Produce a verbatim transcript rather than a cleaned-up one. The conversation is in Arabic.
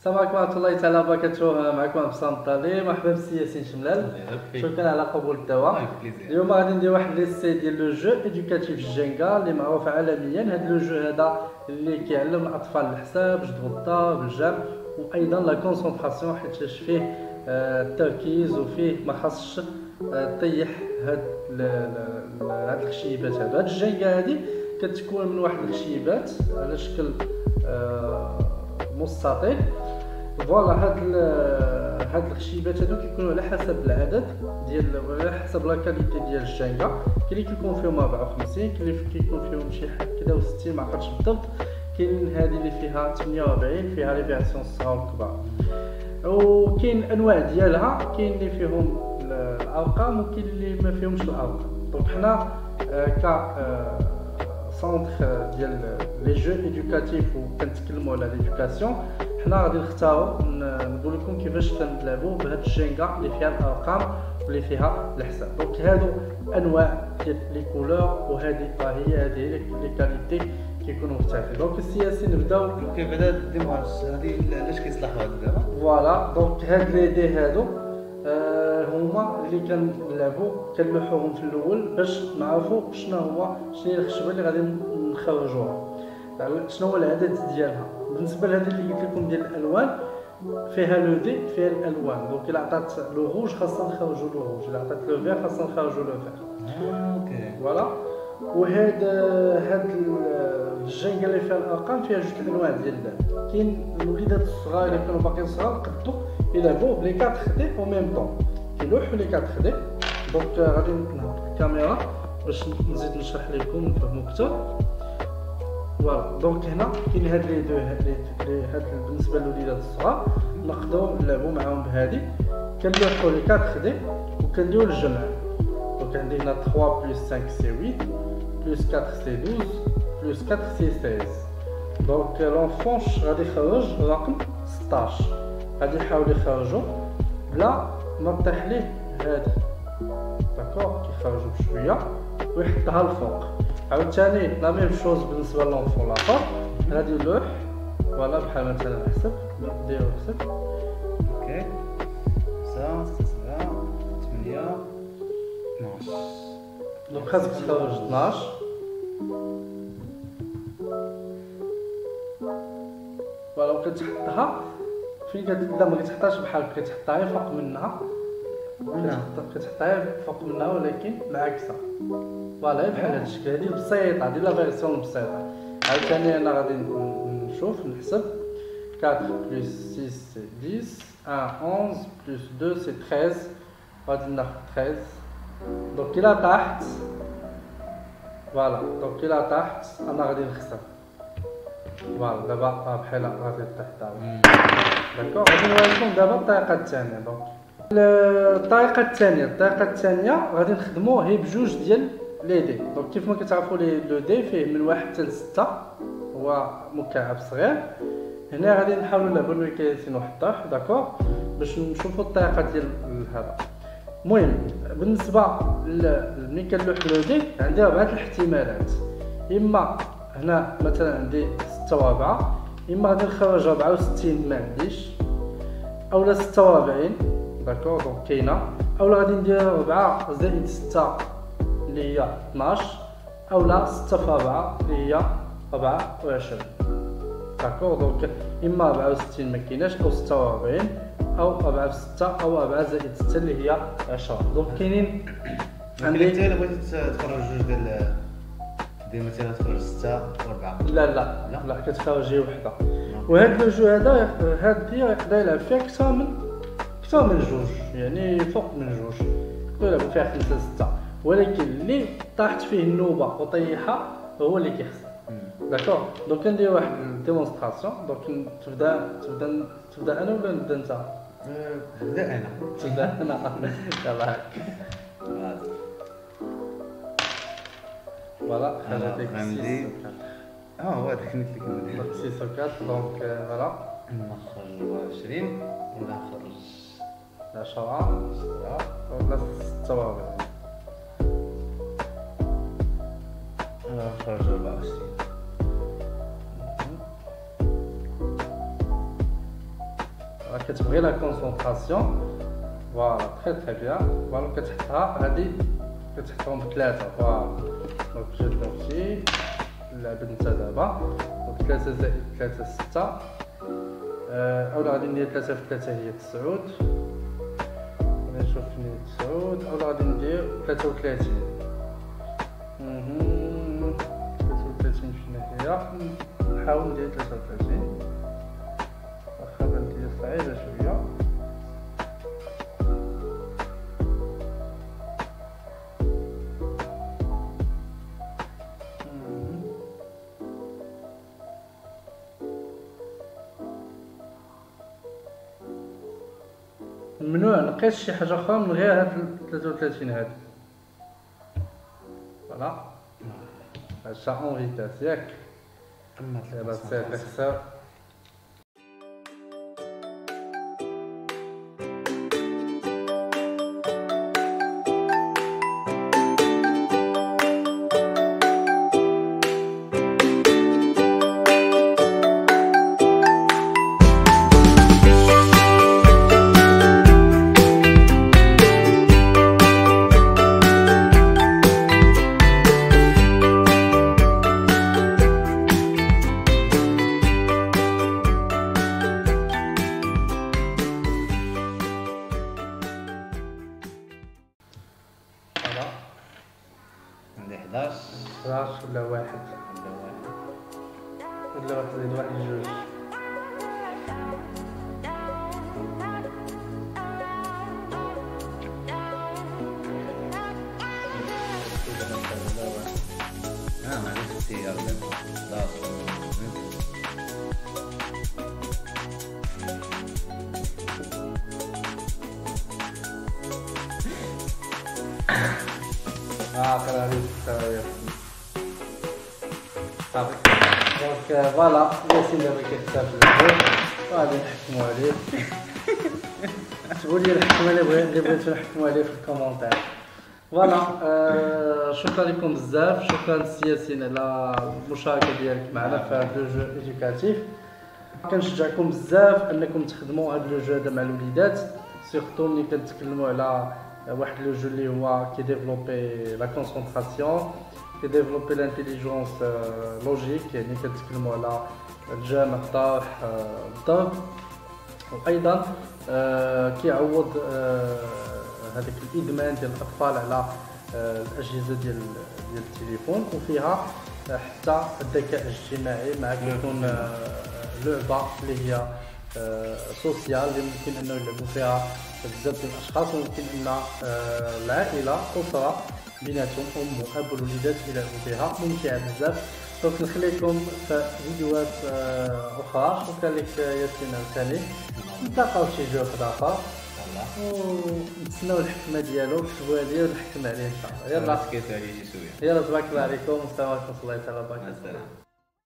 السلام عليكم ورحمة الله تعالى وبركاته. معكم بسام الطالي. مرحبا بالسي ياسين شملال، شكرا على قبول الدعوة. اليوم غادي ندير واحد ليسي ديال لو جو ايدوكاتيف جينكا اللي معروف عالميا. هذا لو جو هذا اللي كيعلم الاطفال الحساب، جذب الضرب، الجمع، وايضا لا كونسونطراسيون، حيت فيه التركيز وفيه ما خاصش طيح هاد هاد الخشيبات. هاد هاد الجينكا هادي كتكون من واحد الخشيبات على شكل مستطيل. فوالا هاد هاد الخشيبات هادو كيكونوا على حسب العدد ديال على حسب لا كاليتي ديال الجينكا. كاين اللي كيكون فيهم أربعة وخمسين، كاين اللي كيكون فيهم شي حاجه كذا وستين ما عقلتش بالضبط، كاين هذه اللي فيها ثمانية وأربعين فيها لي فيرسيون الصغار والكبار، وكاين انواع ديالها، كاين اللي فيهم الارقام وكاين اللي ما فيهمش الارقام. دونك حنا ك سونتر ديال لي جو ايدوكاتيف وكنتكلموا على ليدوكاسيون، حنا غادي نختاروا نقول لكم كيفاش كنلعبوا بهاد الجينكا اللي فيها الارقام واللي فيها الحساب. دونك هادو انواع ديال لي كولور، وهذه راه هي هذه لي كاليتي كيكونوا مختلفين. دونك السياسي نبداو كيف بدا الديمارش هذه علاش كيصلحوا هاد دابا. فوالا دونك هاد لي دي هادو آه هما اللي كنلعبوا كنلوحوهم في الاول باش نعرفوا شنو هو شنو هي الخشبه اللي غادي نخرجوها، شنو هو العدد ديالها. بالنسبه لهذه اللي قلت لكم ديال الالوان، فيها لو دي فيها الالوان. دونك الا عطات لو روج خاصنا نخرجوا لو روج، الا عطات لو فير خاصنا نخرجوا لو فير. اوكي فوالا. وهاد هاد الجينكا اللي فيها الارقام فيها جوج الانواع ديال اللعب. كاين الوليدات الصغار اللي كانوا باقيين صغار قدو يلعبوا بلي كات خدي او ميم طون، كيلوحوا لي كات خدي. دونك غادي نهبط الكاميرا باش نزيد نشرح لكم نفهموا اكثر. فوالا دونك هنا كاين هاد لي دو هاد هاد بالنسبه للوليدات الصغار نقدروا نلعبوا معاهم بهادي. كنلوحوا لي كات خدي وكنديروا الجمع. دونك عندي هنا ثلاثة بلس خمسة سي ثمانية بلس أربعة سي اثناش بلس أربعة سي ستة عشر. دونك لونفونش غادي يخرج رقم ستطاش، غادي يحاول يخرجو بلا ما طيح ليه هادي. داكوغ كيخرجو بشويه ويحطها الفوق. عاوتاني لا ميم شوز بالنسبه لونفون لاخر غادي يلوح. فوالا بحال مثلا نحسب ديرو حسب. اوكي خمسة ستة سبعة ثمانية اثناش. دونك خاصك تخرج اثناش. فوالا وكتحطها فين كتبدا، ما كتحطهاش بحال كتحطها فوق منها، كتحطها فوق منها ولكن معاكسه. فوالا بحال هاد الشكل. هادي بسيطه، هادي لا فيرسيون البسيطه. عاوتاني انا غادي نشوف نحسب أربعة بلس ستة سي عشرة، واحد إحدى عشر بلس اثنين سي ثلاثة عشر، غادي ناخد ثلاثة عشر. دونك الى طاحت فوالا دونك الى طاحت انا غادي نخسر. فوالا دابا بحال غادي طيح دابا. داكوغ غادي نوريكم دابا الطريقه الثانيه. دونك الطريقه الثانيه الطريقه الثانيه غادي نخدموا هي بجوج ديال لي دي. دونك كيف ما كتعرفوا لي لو دي فيه من واحد حتى لستة، هو مكعب صغير. هنا غادي نحاولوا نلعبوا الميكانيزم وحده داكوغ باش نشوفوا الطريقه ديال هذا. المهم بالنسبه ملي كنلوح لو دي عندي اربعه الاحتمالات. اما هنا مثلا عندي ستة وربعة، اما غادي نخرج أربعة وستين ما عنديش، اولا ستة وأربعين. داكوغ دونك كاينه، اولا غادي ندير أربعة زائد ستة اللي هي اثناش، اولا ستة في أربعة اللي هي أربعة وعشرين. داكوغ دونك اما أربعة وستين ما كايناش، او ستة وأربعين، او أربعة في ستة، او أربعة زائد ستة اللي هي عشرة. دونك كاينين عندي انت الا بغيتي تخرج جوج ديال ديال مثلا تخرج ستة و4. لا لا لا لا كتخرج هي وحده. وهاد لو جو هذا هاد هي يقدر يلعب فيها اكثر من اكثر من جوج، يعني فوق من جوج يقدر يلعب فيها خمسة ستة، ولكن اللي طاحت فيه النوبه وطيحها هو اللي كيخسر. داكوغ دونك ندير واحد ديمونستراسيون. دونك تبدا تبدا تبدا انا ولا نبدا انت؟ نبدا انا. تبدا انا يلاه. فوالا خلاتك عندي اه هو هذاك اللي كندير ستة وأربعين. دونك فوالا نخرج أربعة وعشرين ولا نخرج عشرة ولا ستة وأربعين. نخرج أربعة وعشرين. كتبغي لا كونسونطراسيون فوالا تري تري بيان فوالا كتحطها غادي كتحطهم بثلاثة فوالا دونك جات درتي اللعب نتا دابا دونك ثلاثة زائد ثلاثة ستة اولا غادي ندير ثلاثة في ثلاثة هي تسعود غادي نشوف فين هي تسعود اولا غادي ندير ثلاثة وثلاثين ثلاثة وثلاثين فين هي نحاول ندير ثلاثة وثلاثين واخا بانت لي صعيبة شوية ممنوع نقيس شي حاجه اخرى من غير هاد ثلاثة وثلاثين هادي فوالا هادشي اون فيتاس ياك يلاه سير اخسر عندي حداش حداش ولا واحد ولا واحد ولا واحد زائد واحد جوج اه معليش سي أربعة حداش اه كان عليك صافي دونك فوالا ياسين دابا كيحسب الجو غادي نحكمو عليه كتبوا لي الحكمه اللي بغي اللي بغيتو نحكمو عليه في الكومونتير فوالا آه شكرا لكم بزاف شكرا سي ياسين على المشاركه ديالك معنا في هذا لو جو ايدوكاتيف كنشجعكم بزاف انكم تخدموا هذا لو جو هذا مع الوليدات سيرتو ملي كنتكلموا على واحد لو جو اللي هو كي ديفلوبي لا كونسونطراسيون كي ديفلوبي لانتيليجونس لوجيك يعني كنتكلموا على الجمع الطرح الضرب وايضا كيعوض هذاك الادمان ديال الاطفال على الاجهزه ديال ديال التليفون وفيها حتى الذكاء الاجتماعي مع كيكون لعبه اللي هي سوسيال اللي ممكن انه يلعبوا فيها بزاف ديال الاشخاص وممكن ان العائله اسره بيناتهم ام واب والوليدات يلعبوا بها ممتعه بزاف دونك نخليكم في فيديوهات اخرى شكرا لك ياسين عاوتاني نتلاقاو في شي جو اخر ونتسناو الحكمه ديالو كتبوها لي ونحكم عليه ان شاء الله يلا سكيتو عليه شي شويه يلا تبارك الله عليكم والسلام عليكم ورحمه الله تعالى وبركاته.